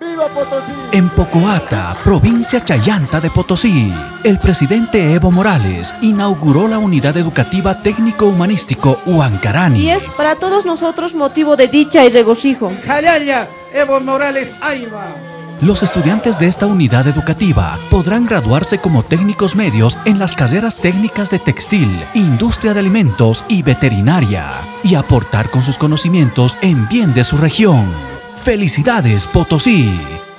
¡Viva Potosí! En Pocoata, provincia Chayanta de Potosí, el presidente Evo Morales inauguró la unidad educativa técnico-humanístico Huancarani. Y es para todos nosotros motivo de dicha y regocijo. ¡Jalaya, Evo Morales, Aiva! Los estudiantes de esta unidad educativa podrán graduarse como técnicos medios en las carreras técnicas de textil, industria de alimentos y veterinaria, y aportar con sus conocimientos en bien de su región. ¡Felicidades, Potosí!